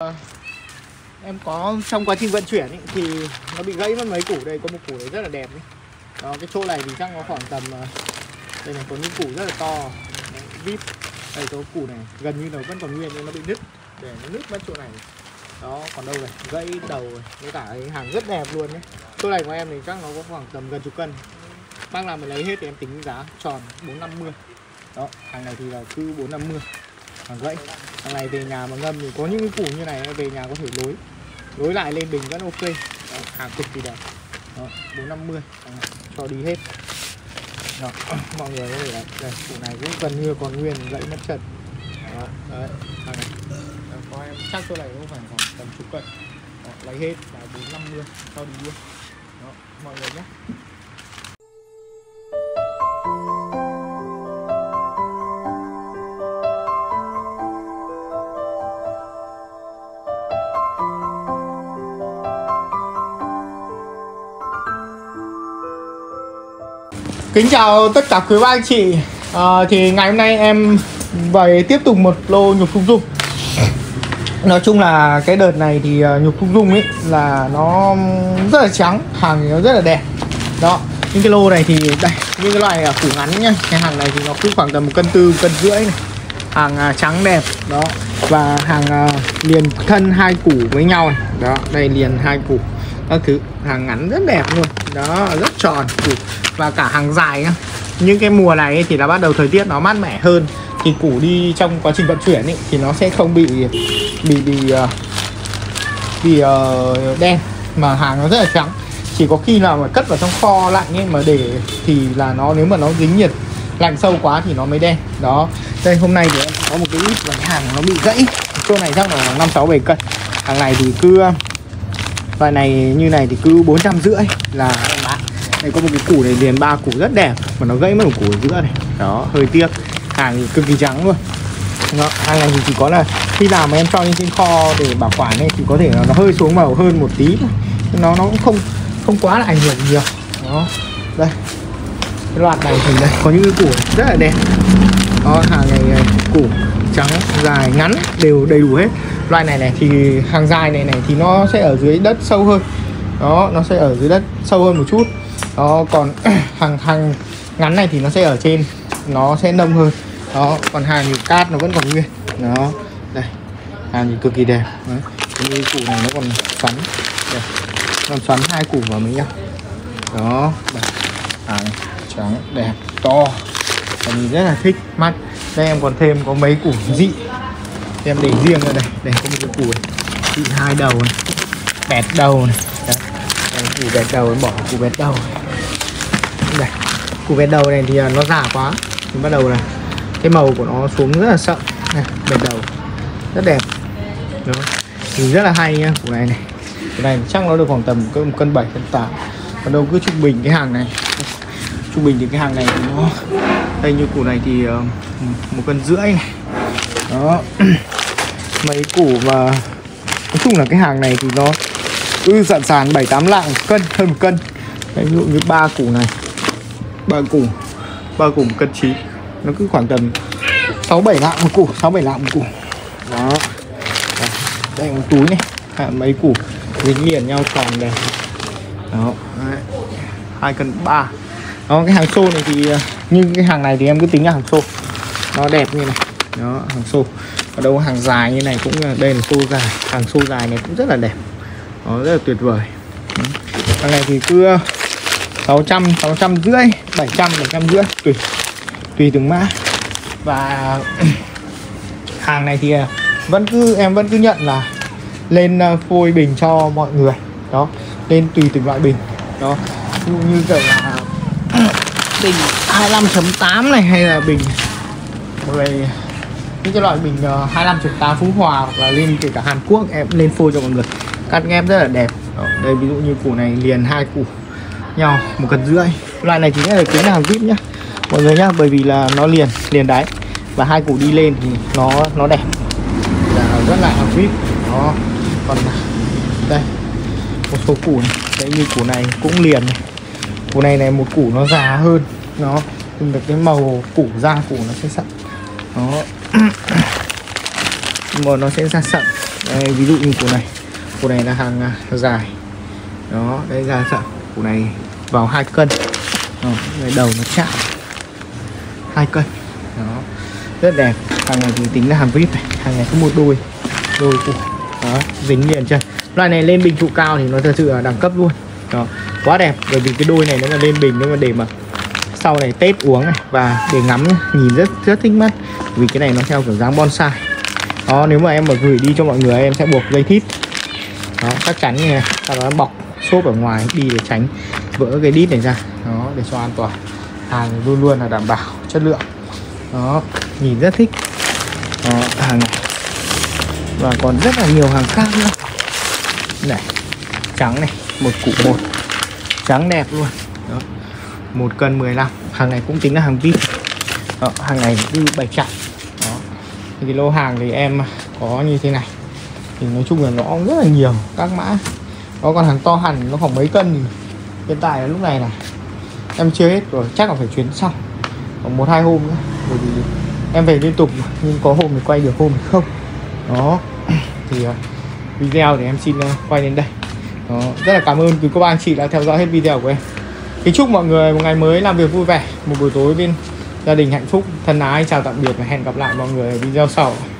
em có trong quá trình vận chuyển ý, thì nó bị gãy mất mấy củ. Đây có một củ đấy rất là đẹp ý. Đó, cái chỗ này thì chắc nó khoảng tầm đây này, có những củ rất là to đấy, vip. Đây có củ này gần như nó vẫn còn nguyên nhưng nó bị nứt, để nó nứt mất chỗ này. Đó, còn đâu này, gãy đầu rồi. Với cả cái hàng rất đẹp luôn đấy. Chỗ này của em thì chắc nó có khoảng tầm gần chục cân. Bác nào mình lấy hết thì em tính giá tròn 450. Đó, hàng này thì là cứ 450. Hàng gãy. Hàng này về nhà mà ngâm thì có những cái củ như này về nhà có thể lối lại lên bình vẫn ok. Đó, hàng cực kỳ đẹp. Đó, 450 cho đi hết. Đó, mọi người có thể là đây, củ này cũng gần như còn nguyên, gãy mất chân. Đó, đấy, hàng này. Đó, có em chắc chỗ này cũng phải khoảng tầm chục cân. Đó, lấy hết là 450 cho đi luôn. Đó, mọi người nhé. Kính chào tất cả quý ba anh chị. Thì ngày hôm nay em về tiếp tục một lô nhục thung dung. Nói chung là cái đợt này thì nhục thung dung ấy là nó rất là trắng, hàng thì nó rất là đẹp. Đó, những cái lô này thì đây, những cái loại củ ngắn nhá. Cái hàng này thì nó cứ khoảng tầm 1,4 cân, 1,5 cân này. Hàng trắng đẹp. Đó, và hàng liền thân 2 củ với nhau này. Đó, đây liền 2 củ. Các thứ, hàng ngắn rất đẹp luôn. Đó, rất tròn củ. Và cả hàng dài nhá. Những cái mùa này thì là bắt đầu thời tiết nó mát mẻ hơn, thì củ đi trong quá trình vận chuyển ấy, thì nó sẽ không bị đen, mà hàng nó rất là trắng. Chỉ có khi nào mà cất vào trong kho lạnh ấy mà để thì là nó, nếu mà nó dính nhiệt lạnh sâu quá thì nó mới đen. Đó, đây hôm nay thì em có một cái ít là cái hàng nó bị gãy. Chỗ này chắc là 5, 6, 7 cân. Hàng này thì cứ loại này như này thì cứ 450 là em bán. Đây có một cái củ này liền 3 củ rất đẹp mà nó gãy mất một củ ở giữa này. Đó, hơi tiếc. Hàng thì cực kỳ trắng luôn. Đó, hàng này thì chỉ có là khi nào mà em cho trên kho để bảo quản ấy thì có thể là nó hơi xuống màu hơn một tí thôi. Nó cũng không quá là ảnh hưởng nhiều. Đó, đây cái loạt này thì đây có những cái củ rất là đẹp. Đó, hàng này củ trắng dài ngắn đều đầy đủ hết. Loại này thì hàng dài này thì nó sẽ ở dưới đất sâu hơn. Đó, nó sẽ ở dưới đất sâu hơn một chút. Đó, còn hàng ngắn này thì nó sẽ ở trên, nó sẽ nông hơn. Đó, còn hàng thì cát nó vẫn còn nguyên. Đó, đây hàng thì cực kỳ đẹp. Đấy, như củ này nó còn xoắn, đây còn xoắn 2 củ vào với nhau. Đó, đây. Hàng trắng đẹp to, mình rất là thích mắt. Đây em còn thêm có mấy củ dị em để riêng ở đây. Đây có một cái củ này dị 2 đầu này, bẹt đầu này. Đấy, củ bẹt đầu em bỏ củ bẹt đầu này. Đây, củ bẹt đầu này thì nó già quá thì bắt đầu là cái màu của nó xuống rất là sậm. Này, bẹt đầu rất đẹp. Đó, thì rất là hay nhá. Củ này cái này chắc nó được khoảng tầm 1,7 cân, 1,8 cân. Còn đâu cứ trung bình cái hàng này, trung bình thì cái hàng này thì nó đây, như củ này thì 1,5 cân này. Đó, mấy củ mà nói chung là cái hàng này thì nó cứ dạn sàn 7-8 lạng một cân, hơn 1 cân. Đấy, ví dụ như 3 củ này, 3 củ 1,9 cân, nó cứ khoảng tầm 6-7 lạng một củ, 6-7 lạng một củ. Đó, đây một túi này, mấy củ dính liền nhau tròn này. Đó, 2,3 cân. Đó, cái hàng xô này thì như cái hàng này thì em cứ tính là hàng xô, nó đẹp như này. Đó, hàng xô. Ở đâu hàng dài như này cũng là, đây là xô dài, hàng xô dài này cũng rất là đẹp. Đó, rất là tuyệt vời. Hàng này thì cứ 600, 650, 700, 750 tùy từng mã. Và hàng này thì em vẫn cứ nhận là lên phôi bình cho mọi người. Đó, lên tùy từng loại bình. Đó, ví dụ như kiểu là bình 25.8 này, hay là bình những cái loại bình 25.8 Phú Hòa, hoặc là lên kể cả Hàn Quốc em lên phôi cho mọi người. Cắt ghép rất là đẹp. Đó, đây ví dụ như củ này liền 2 củ nhau 1,5 cân. Loại này chính là tính là hàng vip nhá mọi người nhá, bởi vì là nó liền đáy và 2 củ đi lên thì nó đẹp, là rất là hàng vip. Đó, còn đây một số củ này, đấy như củ này cũng liền này. Củ này một củ nó già hơn, nó được cái màu củ da củ nó sẽ sậm. Đó, màu nó sẽ ra sậm. Đây, ví dụ như củ này là hàng dài đó, đây ra sợ củ này vào 2 cân đó, đầu nó chạm 2 cân đó, rất đẹp. Hàng này thì tính là hàng VIP này, hàng này có một đôi củ đó, dính liền chân. Loại này lên bình trụ cao thì nó thật sự là đẳng cấp luôn đó, quá đẹp. Bởi vì cái đôi này nó mà lên bình, nó mà để mà sau này Tết uống này và để ngắm nhìn rất thích mắt. Vì cái này nó theo kiểu dáng bonsai đó. Nếu mà em mà gửi đi cho mọi người, em sẽ buộc dây thít đó, chắc chắn như này, sau đó bọc xốp ở ngoài đi để tránh vỡ cái đít này ra đó, để cho an toàn. Hàng luôn luôn là đảm bảo chất lượng đó, nhìn rất thích đó, hàng này. Và còn rất là nhiều hàng khác nữa này, trắng này, một củ một trắng đẹp luôn đó, 1 cân 15. Hàng này cũng tính là hàng VIP đó, hàng này cứ 700 đó. Cái lô hàng thì em có như thế này thì nói chung là nó rất là nhiều các mã đó. Còn hàng to hẳn nó khoảng mấy cân thì hiện tại là lúc này là em chưa hết rồi, chắc là phải chuyến sau khoảng 1-2 hôm nữa, bởi vì em về liên tục mà. Nhưng có hôm thì quay được, hôm thì không đó. Thì video thì em xin quay đến đây đó. Rất là cảm ơn quý cô bác anh chị đã theo dõi hết video của em. Kính chúc mọi người một ngày mới làm việc vui vẻ, một buổi tối bên gia đình hạnh phúc, thân ái. Chào tạm biệt và hẹn gặp lại mọi người ở video sau.